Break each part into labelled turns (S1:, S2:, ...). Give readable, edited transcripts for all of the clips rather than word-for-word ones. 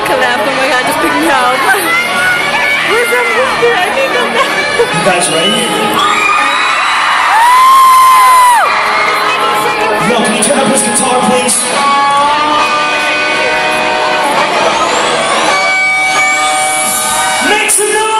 S1: collapsed. Oh my god, just pick me up. Where's that movie? I need them now.
S2: You guys ready? Yo, can you turn up his guitar, please? Make some noise!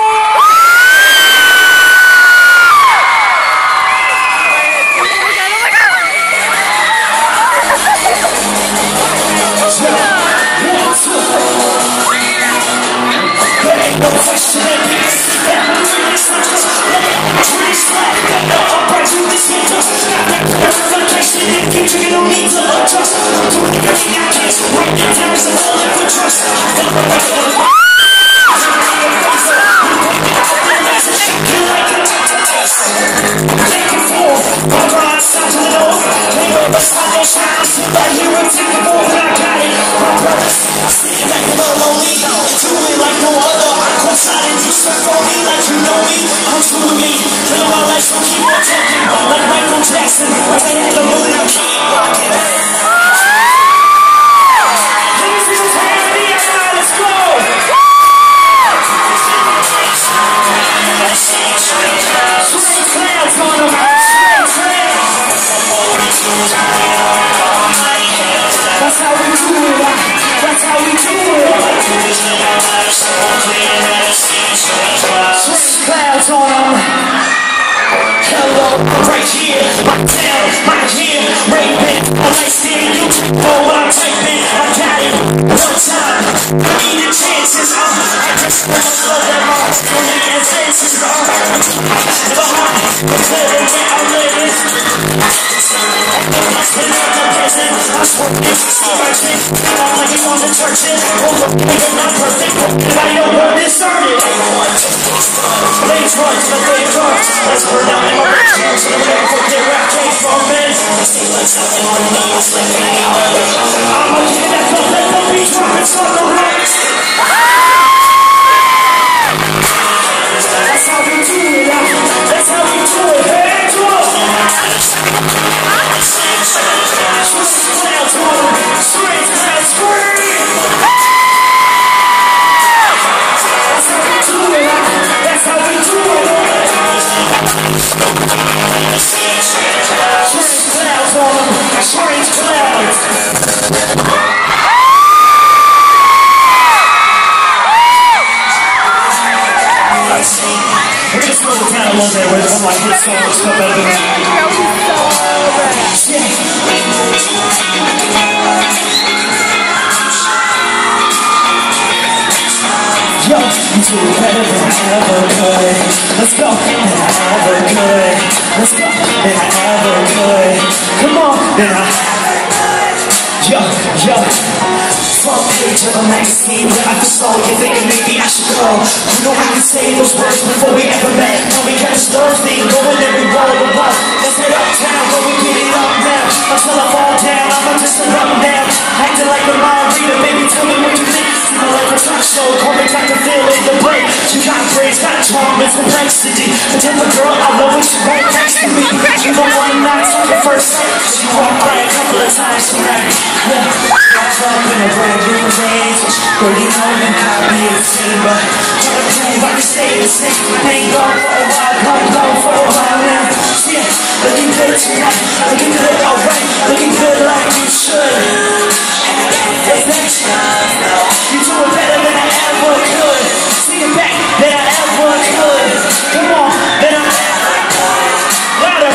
S2: Right here, my town, my here, raping, I like seeing you for what I'm typing, I got it, one time, I need the chances, I just want to slow them off, don't need the senses, never mind, I'm living where I'm living, I spend all the prison, I'm smoking, smirching, I'm like you on the churches, hold up, you're not perfect, if I know where this started, flames run to the flame cards, let's burn out in my rich so the way for their rap came from men. I'm a kid that don't let the beat drop and start the rocks. That's how we do it, that's how we do it, hands up. Clouds on, straight clouds scream. That's how we do it, that's how we do it. Clouds on them, strange clouds. We're gonna slow it down a little bit with some like hit songs, stuff better than that. Yo, you do better than I ever could. Let's go, than I ever could. Let's go, than I ever could. Come on, than I yo, yo. Front page of a magazine where I just saw you thinking maybe I should go. You know I can say those words before we ever met. Now we got this Thursday going every wall of the wall. Let's head uptown where we get it up now. Until I fall down, I'm just a rubber down. Acting like a mind reader, baby, tell me what you think. See my life a talk show, call me Dr. Phil in the break. You got brains, got charm and complexity. The type of girl I love when she right next to me. You don't want to knock on the first sight. She walked by a couple of times tonight. Yeah. Up in a brand new range, 30 home and I'll be insane, but trying to prove I can stay the same. I ain't gone for a while, gone for a while now. Yeah, looking good tonight, looking good, alright, looking good like you should. Hey, thanks, you're doing better than I ever could. See it back, than I ever could. Come on, than I louder.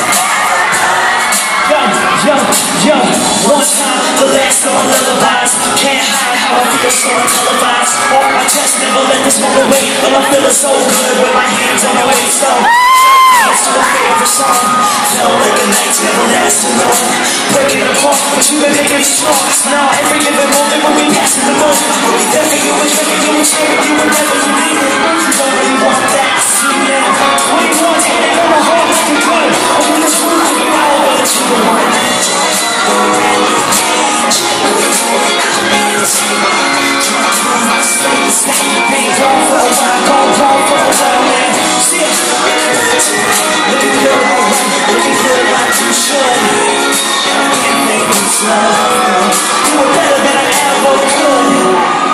S2: Yo, yo, one time, the last of my lullabies. Can't hide how I feel, so I'm televised. Off my chest, never let this moment wait. And I'm feeling so good with my hands on my waist. So, let's do a favorite song. Felt like the nights never lasted long. Breaking apart, but you been making me strong. Now every given moment when we pass in the moment, we'll be there for you and drinking you and sharing you whenever you need it. You don't really want that, see now. 21, hitting on my heart, looking good. Open this room, you all know that you were one. You were better than I ever could.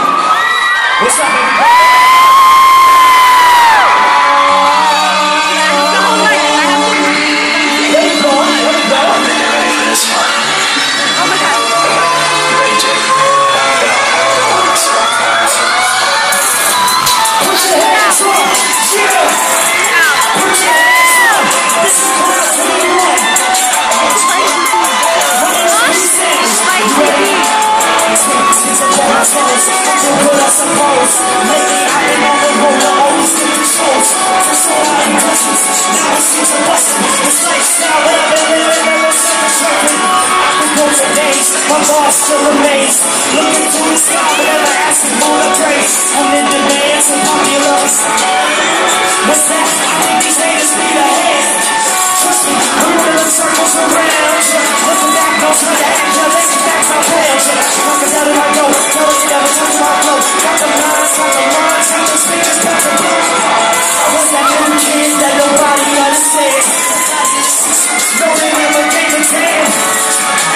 S2: the days, my boss still amazed. Looking to the sky, but never asking for the praise. I'm in demand, so popular. What's that? I think these haters need a hand. Trust me, we're running circles around. Looking back, don't try to act, yeah, they can back my plans. Like a out of my go, tell us you never touch my flow. Got the lines, got the speakers, got the blow. I was that little kid that nobody understands. Don't remember game of 10.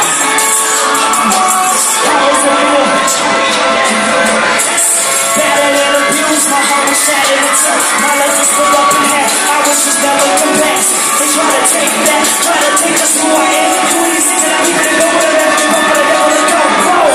S2: Battered and abused, my heart was shattered in two. My legs was split up in half, I was just never compassed. They try to take that, try to take us who I am. Do these things and I need to go with it, go for the devil to go, whoa.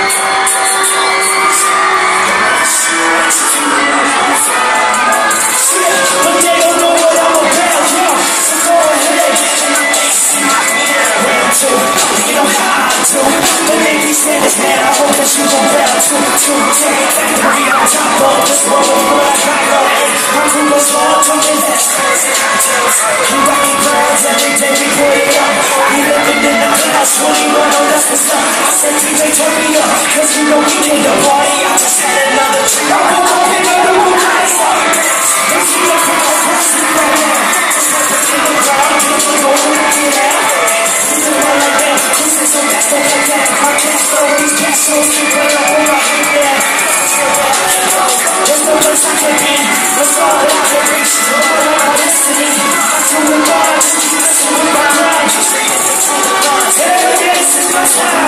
S2: But they don't know what I'm about, yo. So go ahead. Round two, you know how I do. But maybe say this, man, I hope that you gon' bow to. Take it back to me on top of this world of what I got going. I'm too much more to invest. We rockin' crowds every day we put it up. We living in the class, really wanna left us up. I said DJ turn me up, cause you know we came to party. I just had another drink. I'm gon' get another one nice. They see the crowd crossing right now. Just like the in the crowd, people go when I get out. This is one like that, this is so that's so like that. I can't throw these cats so sweet, but I hold my hand there. There's no place I can be, that's all that I can reach. No matter my destiny, I'm too embarrassed to keep messing with my pride. Hell yeah, this is my time.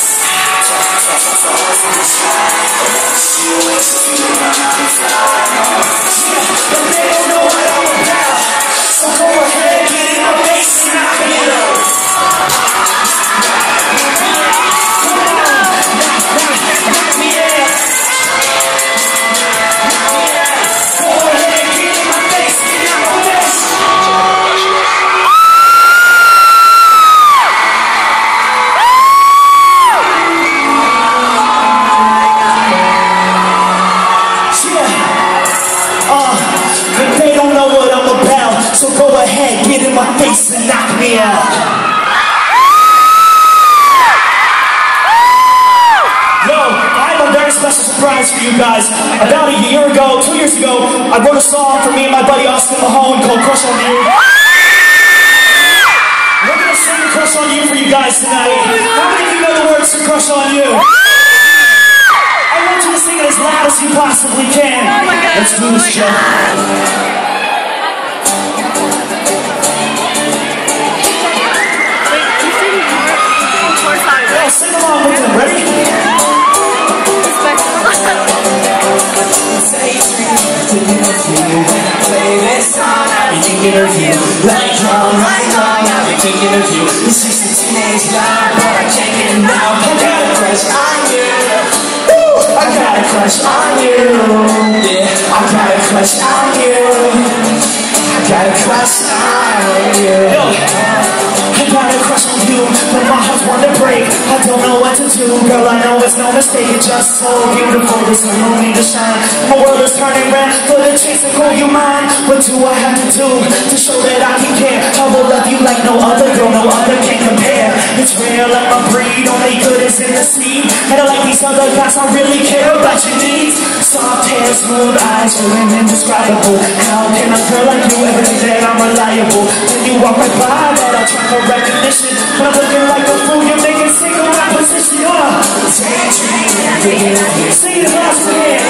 S2: But they don't know what I'm about. So go ahead, get in my face and knock me out. Knock me out. Go ahead, get in my face and knock me out. But they don't know what I'm about, so go ahead, get in my face and knock me out. Yo, I have a very special surprise for you guys. About a year ago, 2 years ago, I wrote a song for me and my buddy Austin Mahone called Crush on You. We're gonna sing Crush on You for you guys tonight. How many of you know the words to Crush on You? I want you to sing it as loud as you possibly can.
S1: Oh my God.
S2: Let's do this, Joe. Sing along with them, ready? I'm thinking of you. Right on, I've been thinking of you. This is a teenage love, but I can't get enough. I got a crush on you. I got a crush on you. Yeah, I got a crush on you. I got a crush on you. I got a crush on you, but my heart's wanna break. I don't know what to do, girl, I know it's no mistake. You're just so beautiful, there's no need to shine. My world is turning red for the chance to call you mine. What do I have to do to show that I can care? I will love you like no other girl, no other can compare. It's real, like my breed, only good is in the seed. And like these other guys, I really care about your needs. Soft hair, smooth eyes, feeling indescribable. How can a girl like you ever think that I'm reliable? When you walk right by, that I try for recognition. When I'm looking like a fool, you're making single my position. Sing it last again.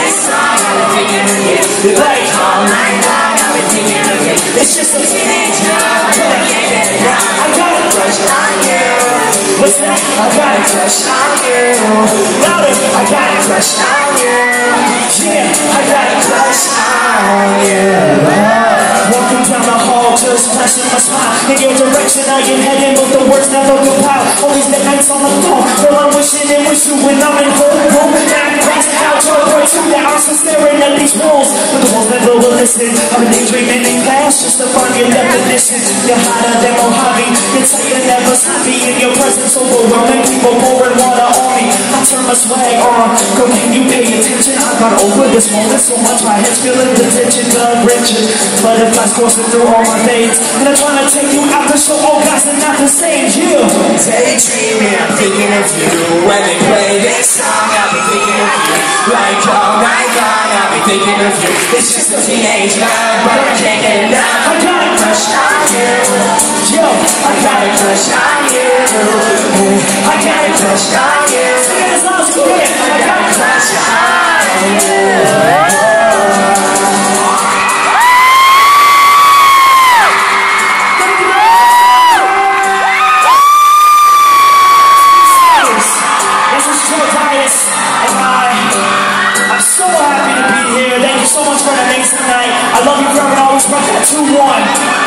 S2: Like all night long, I've been thinking of you. It's just a teenage love, I got a crush on you. What's that? I got a crush on you. Louder, I got a crush on you. Yeah, I got a crush on you. Walking down the hall, just flashing my smile in your direction. I am heading, but the words never compile. All these late nights on the phone, well I'm wishing and wishing when I'm in home. And I'm crashing out to a point 2 hours and staring at these walls, but the walls never will listen. I'm daydreaming in class just to find your definition. You're hotter than Mojave, you're tight and never sloppy. In your presence overwhelming, people pouring water on me. I turn my swag on, girl, can you pay attention? I got over this moment so much, my head's feeling the tension to riches. Butterflies coursing through all my veins, and I'm trying to take you out to show all guys are not the same. You daydreaming, I'm thinking thinking of you. It's just a teenage love, but I'm taking it now. I got a crush on you. Yo, I got a crush on you. I got a crush on you. Sing it as loud as you can. I got a crush on you. I'm so happy to be here. Thank you so much for an amazing night. I love you forever and always. Rock that 2-1.